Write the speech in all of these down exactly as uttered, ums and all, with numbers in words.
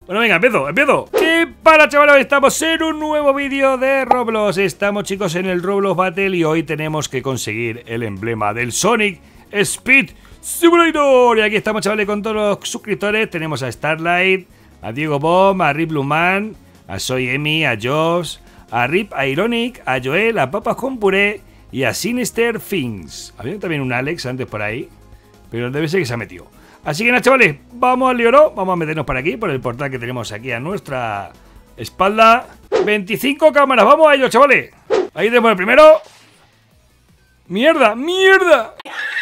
Bueno, venga, empiezo, empiezo. ¿Qué para, chavales? Estamos en un nuevo vídeo de Roblox. Estamos, chicos, en el Roblox Battle y hoy tenemos que conseguir el emblema del Sonic Speed Simulator. Y aquí estamos, chavales, con todos los suscriptores. Tenemos a Starlight, a Diego Bomb, a Rip Luman, a Soy Emi, a Josh, a Rip Ironic, a Joel, a Papas con Puré y a Sinister Things. Había también un Alex antes por ahí, pero debe ser que se ha metido. Así que nada, chavales, vamos al lío, ¿no? Vamos a meternos por aquí, por el portal que tenemos aquí a nuestra espalda. veinticinco cámaras, vamos a ello, chavales. Ahí tenemos el primero. ¡Mierda! ¡Mierda!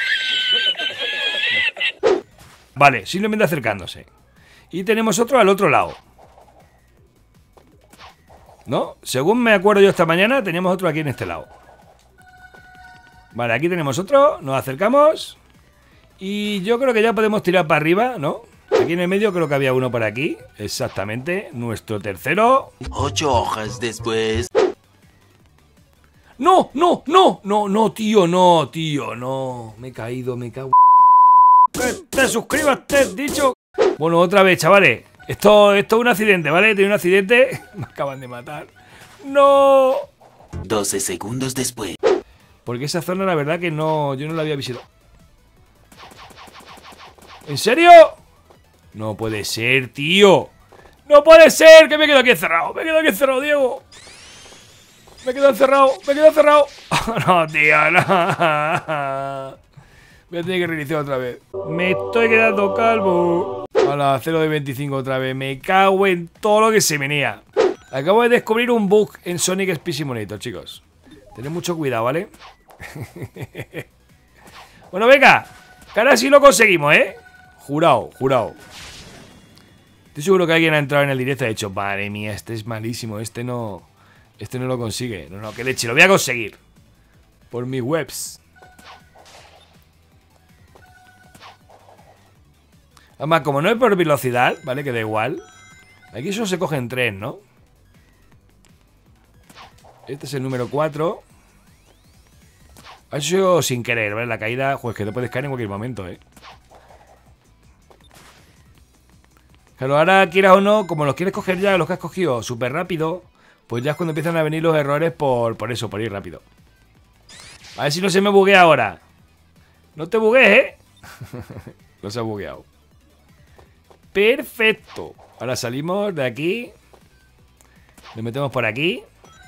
Vale, simplemente acercándose. Y tenemos otro al otro lado, ¿no? Según me acuerdo yo esta mañana, teníamos otro aquí en este lado. Vale, aquí tenemos otro, nos acercamos. Y yo creo que ya podemos tirar para arriba, ¿no? Aquí en el medio creo que había uno por aquí. Exactamente, nuestro tercero. Ocho hojas después. ¡No, no, no! No, no, tío, no, tío, no. Me he caído, me cago. ¡Que te suscribas, te he dicho! Bueno, otra vez, chavales. Esto, esto es un accidente, ¿vale? He tenido un accidente. Me acaban de matar. ¡No! doce segundos después. Porque esa zona, la verdad que no... Yo no la había visitado. ¿En serio? No puede ser, tío. No puede ser, que me quedo aquí encerrado. Me quedo aquí encerrado, Diego. Me quedo encerrado, me quedo encerrado. No, tío, no. Voy a tener que reiniciar otra vez. Me estoy quedando calvo. A la cero de veinticinco otra vez. Me cago en todo lo que se venía. Acabo de descubrir un bug en Sonic Speed Simulator, chicos. Tened mucho cuidado, ¿vale? Bueno, venga. Que ahora sí lo conseguimos, ¿eh? Jurado, jurado. Estoy seguro que alguien ha entrado en el directo y ha dicho, madre mía, este es malísimo, este no... Este no lo consigue. No, no, que leche, lo voy a conseguir. Por mis webs. Además, como no es por velocidad, ¿vale? Que da igual. Aquí solo se cogen tres, ¿no? Este es el número cuatro. Ha sido sin querer, ¿vale? La caída, pues que te puedes caer en cualquier momento, ¿eh? Claro, ahora quieras o no, como los quieres coger ya, los que has cogido súper rápido, pues ya es cuando empiezan a venir los errores por, por eso, por ir rápido. A ver si no se me buguea ahora. No te buguees, ¿eh? No se ha bugueado. Perfecto. Ahora salimos de aquí. Nos metemos por aquí.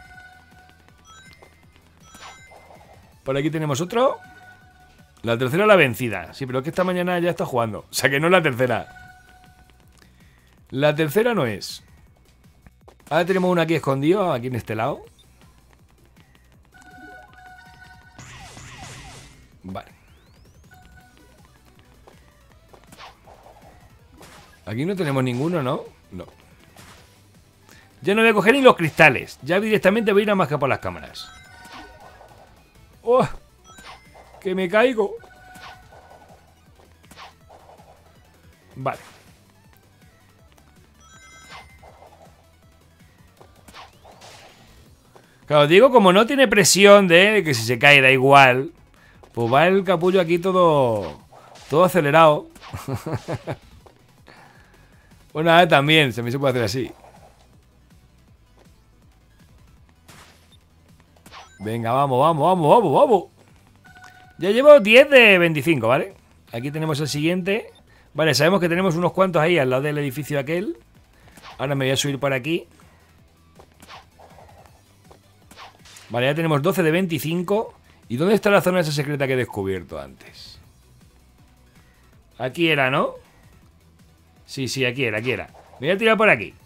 Por aquí tenemos otro. La tercera la vencida. Sí, pero es que esta mañana ya está jugando. O sea que no es la tercera. La tercera no es. Ahora tenemos uno aquí escondido, aquí en este lado. Vale. Aquí no tenemos ninguno, ¿no? No. Ya no voy a coger ni los cristales. Ya directamente voy a ir a más que por las cámaras. ¡Oh! ¡Que me caigo! Vale. Claro, digo, como no tiene presión de que si se cae da igual, pues va el capullo aquí todo todo acelerado. Bueno, a ver, también, se me se puede hacer así. Venga, vamos, vamos, vamos, vamos, vamos. Ya llevo diez de veinticinco, ¿vale? Aquí tenemos el siguiente. Vale, sabemos que tenemos unos cuantos ahí al lado del edificio aquel. Ahora me voy a subir por aquí. Vale, ya tenemos doce de veinticinco. ¿Y dónde está la zona esa secreta que he descubierto antes? Aquí era, ¿no? Sí, sí, aquí era, aquí era. Me voy a tirar por aquí.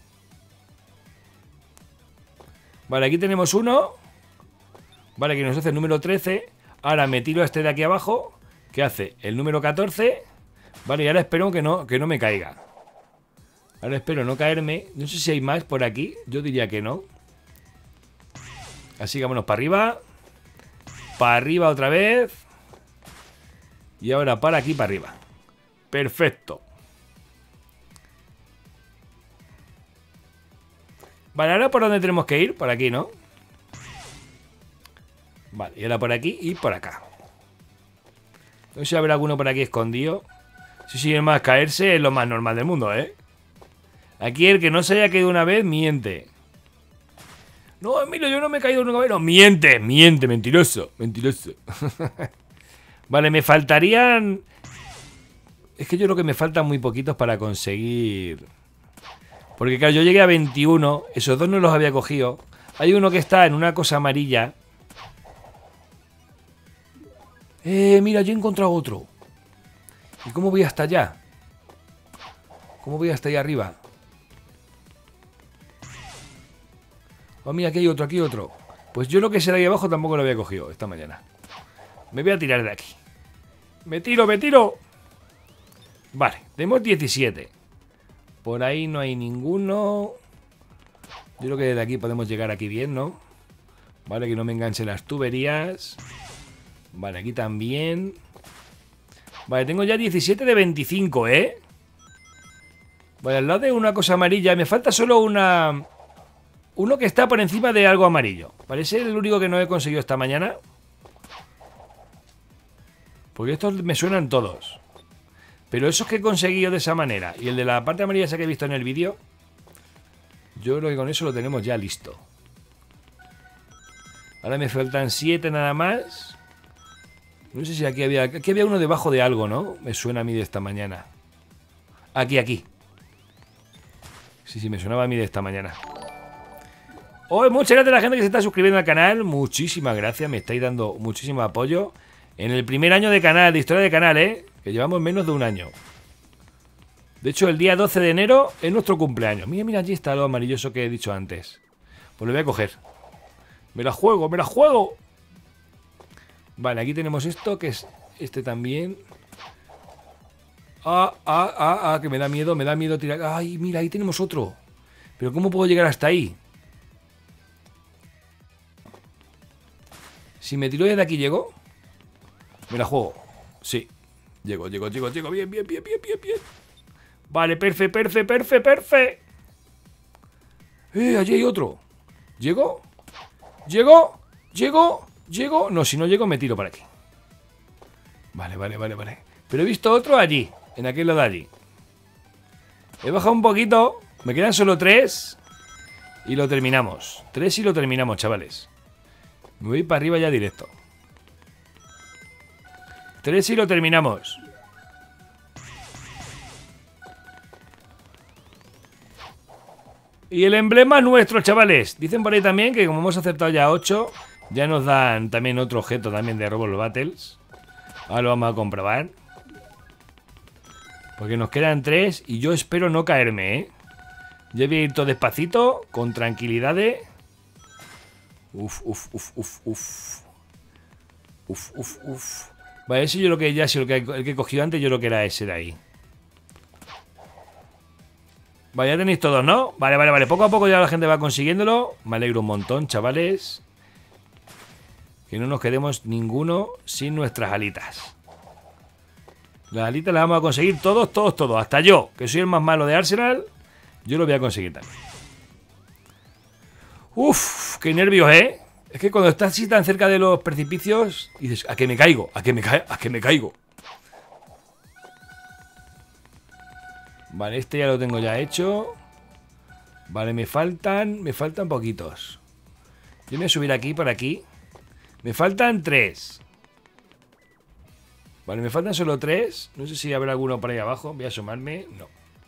Vale, aquí tenemos uno. Vale, que nos hace el número trece. Ahora me tiro a este de aquí abajo, que hace el número catorce. Vale, y ahora espero que no, que no me caiga. Ahora espero no caerme. No sé si hay más por aquí. Yo diría que no. Así que vámonos para arriba. Para arriba otra vez. Y ahora para aquí, para arriba. Perfecto. Vale, ahora por dónde tenemos que ir. Por aquí, ¿no? Vale, y ahora por aquí y por acá. No sé si habrá alguno por aquí escondido. Si sigue más caerse es lo más normal del mundo, ¿eh? Aquí el que no se haya caído una vez, miente. No, mira, yo no me he caído nunca vez. No, miente, miente, mentiroso, mentiroso. Vale, me faltarían... Es que yo creo que me faltan muy poquitos para conseguir... Porque claro, yo llegué a veintiuno, esos dos no los había cogido. Hay uno que está en una cosa amarilla. Eh, mira, yo he encontrado otro. ¿Y cómo voy hasta allá? ¿Cómo voy hasta allá arriba? Oh, mira, aquí hay otro, aquí hay otro. Pues yo lo que será ahí abajo tampoco lo había cogido esta mañana. Me voy a tirar de aquí. Me tiro, me tiro. Vale, tenemos diecisiete. Por ahí no hay ninguno. Yo creo que desde aquí podemos llegar aquí bien, ¿no? Vale, que no me enganchen las tuberías. Vale, aquí también. Vale, tengo ya diecisiete de veinticinco, ¿eh? Vale, al lado de una cosa amarilla. Me falta solo una... Uno que está por encima de algo amarillo. Parece el único que no he conseguido esta mañana. Porque estos me suenan todos. Pero esos que he conseguido de esa manera y el de la parte amarilla esa que he visto en el vídeo, yo creo que con eso lo tenemos ya listo. Ahora me faltan siete nada más. No sé si aquí había... Aquí había uno debajo de algo, ¿no? Me suena a mí de esta mañana. Aquí, aquí. Sí, sí, me sonaba a mí de esta mañana. Oh, muchas gracias a la gente que se está suscribiendo al canal. Muchísimas gracias, me estáis dando muchísimo apoyo. En el primer año de canal, de historia de canal, ¿eh? Que llevamos menos de un año. De hecho, el día doce de enero es nuestro cumpleaños. Mira, mira, allí está lo amarilloso que he dicho antes. Pues lo voy a coger. Me la juego, me la juego. Vale, aquí tenemos esto, que es este también. Ah, ah, ah, ah, que me da miedo, me da miedo tirar. Ay, mira, ahí tenemos otro. Pero ¿cómo puedo llegar hasta ahí? Si me tiro desde aquí, ¿llego? Me la juego. Sí. Llego, llego, llego, llego. Bien, bien, bien, bien, bien, bien. Vale, perfe, perfe, perfe, perfe. Eh, allí hay otro. ¿Llego? ¿Llego? ¿Llego? ¿Llego? No, si no llego me tiro para aquí. Vale, vale, vale, vale. Pero he visto otro allí. En aquel lado de allí. He bajado un poquito. Me quedan solo tres. Y lo terminamos. Tres y lo terminamos, chavales. Me voy para arriba ya directo. Tres y lo terminamos. Y el emblema nuestro, chavales. Dicen por ahí también que como hemos acertado ya ocho, ya nos dan también otro objeto también de Roblox Battles. Ahora lo vamos a comprobar. Porque nos quedan tres y yo espero no caerme, ¿eh? Yo voy a ir todo despacito, con tranquilidad de... Uf, uf, uf, uf, uf. Uf, uf, uf. Vale, ese yo creo que ya, si el que, el que he cogido antes, yo creo que era ese de ahí. Vale, ya tenéis todos, ¿no? Vale, vale, vale. Poco a poco ya la gente va consiguiéndolo. Me alegro un montón, chavales. Que no nos quedemos ninguno sin nuestras alitas. Las alitas las vamos a conseguir todos, todos, todos. Hasta yo, que soy el más malo de Arsenal, yo lo voy a conseguir también. Uf, qué nervios, ¿eh? Es que cuando estás así tan cerca de los precipicios, dices, ¿a qué me caigo? ¿A qué me, ca ¿A qué me caigo? Vale, este ya lo tengo ya hecho. Vale, me faltan, me faltan poquitos. Yo me voy a subir aquí, por aquí. Me faltan tres. Vale, me faltan solo tres. No sé si habrá alguno por ahí abajo. Voy a asomarme. No.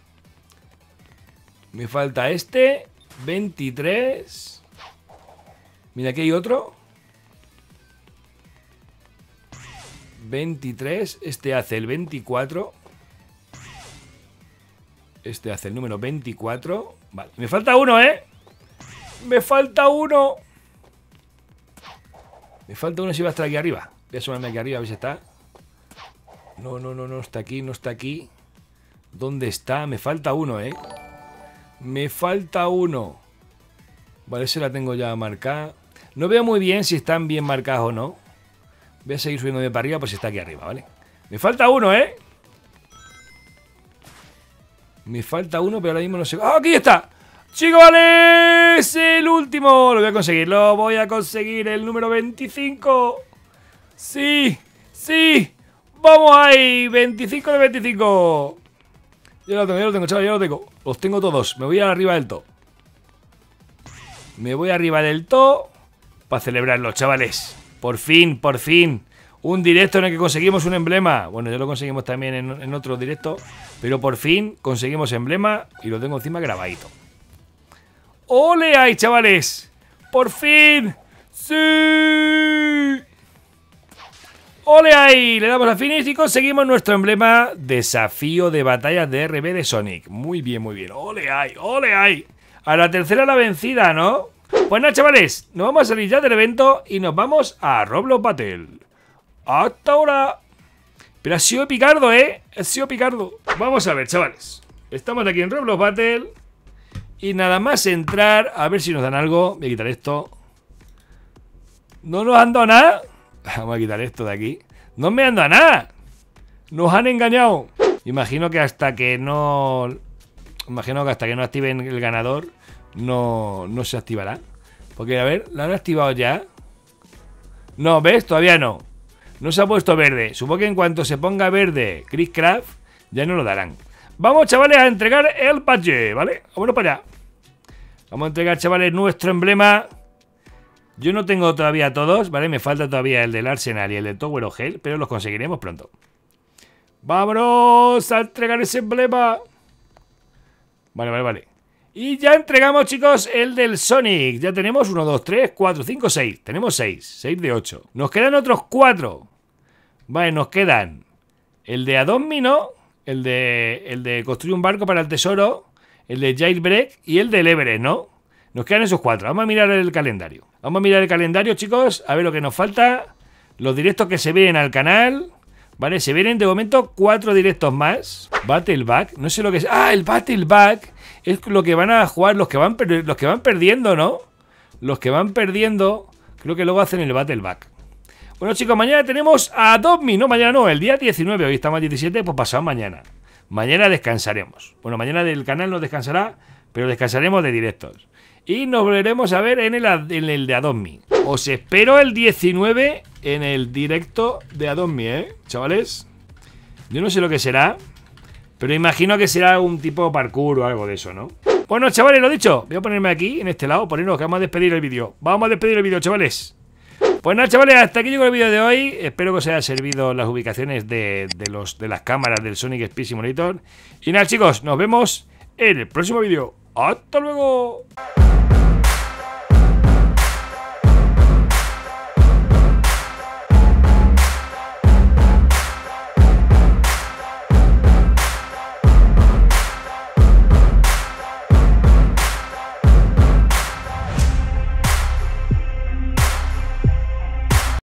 Me falta este. veintitrés. Mira, aquí hay otro. veintitrés. Este hace el veinticuatro. Este hace el número veinticuatro. Vale, me falta uno, ¿eh? Me falta uno. Me falta uno si va a estar aquí arriba. Voy a asomarme aquí arriba a ver si está. No, no, no, no está aquí, no está aquí. ¿Dónde está? Me falta uno, ¿eh? Me falta uno. Vale, ese la tengo ya marcada. No veo muy bien si están bien marcadas o no. Voy a seguir subiéndome para arriba por si está aquí arriba, ¿vale? Me falta uno, ¿eh? Me falta uno, pero ahora mismo no sé... ¡Ah, aquí está! ¡Chicos, vale! ¡Es el último! Lo voy a conseguir, lo voy a conseguir. El número veinticinco. ¡Sí! ¡Sí! ¡Vamos ahí! veinticinco de veinticinco. Yo lo tengo, yo lo tengo, chaval, yo lo tengo. Lo Los tengo todos. Me voy arriba del todo. Me voy arriba del todo para celebrarlo, chavales. Por fin, por fin. Un directo en el que conseguimos un emblema. Bueno, ya lo conseguimos también en, en otro directo. Pero por fin conseguimos emblema y lo tengo encima grabadito. ¡Ole ahí, chavales! ¡Por fin! ¡Sí! ¡Ole ahí! Le damos a finish y conseguimos nuestro emblema Desafío de batallas de R B de Sonic. Muy bien, muy bien. ¡Ole ahí! ¡Ole ahí! A la tercera la vencida, ¿no? Pues nada, chavales, nos vamos a salir ya del evento y nos vamos a Roblox Battle. ¡Hasta ahora! Pero ha sido picardo, ¿eh? Ha sido picardo. Vamos a ver, chavales. Estamos aquí en Roblox Battle. Y nada más entrar, a ver si nos dan algo. Voy a quitar esto. ¿No nos han dado nada? Vamos a quitar esto de aquí. ¡No me han dado nada! ¡Nos han engañado! Imagino que hasta que no... Imagino que hasta que no activen el ganador no, no se activará. Porque, a ver, ¿la han activado ya? No, ¿ves? Todavía no. No se ha puesto verde. Supongo que en cuanto se ponga verde Chris Craft, ya no lo darán. Vamos, chavales, a entregar el patch, ¿vale? Vámonos para allá. Vamos a entregar, chavales, nuestro emblema. Yo no tengo todavía todos, ¿vale? Me falta todavía el del Arsenal y el del Tower of Hell, pero los conseguiremos pronto. ¡Vámonos a entregar ese emblema! Vale, vale, vale. Y ya entregamos, chicos, el del Sonic. Ya tenemos uno, dos, tres, cuatro, cinco, seis. Tenemos seis. seis de ocho. Nos quedan otros cuatro. Vale, nos quedan el de Adopt-Me, ¿no? El de, el de construir un barco para el tesoro. El de Jailbreak y el del Everest, ¿no? Nos quedan esos cuatro. Vamos a mirar el calendario. Vamos a mirar el calendario, chicos. A ver lo que nos falta. Los directos que se vienen al canal. Vale, se vienen de momento cuatro directos más. Battleback, no sé lo que es. Ah, el Battleback es lo que van a jugar los que van, los que van perdiendo, ¿no? Los que van perdiendo, creo que luego hacen el Battleback. Bueno, chicos, mañana tenemos a Adopt-Me. No, mañana no, el día diecinueve. Hoy estamos a diecisiete, pues pasado mañana. Mañana descansaremos. Bueno, mañana del canal nos descansará, pero descansaremos de directos. Y nos volveremos a ver en el, en el de Adopt-Me. Os espero el diecinueve en el directo de Adopt-Me, ¿eh? Chavales. Yo no sé lo que será, pero imagino que será un tipo parkour o algo de eso, ¿no? Bueno, chavales, lo dicho. Voy a ponerme aquí, en este lado, ponernos que vamos a despedir el vídeo. Vamos a despedir el vídeo, chavales. Pues nada, chavales, hasta aquí llegó el vídeo de hoy. Espero que os haya servido las ubicaciones de, de, los, de las cámaras del Sonic Speed Simulator. Y nada, chicos, nos vemos en el próximo vídeo. ¡Hasta luego!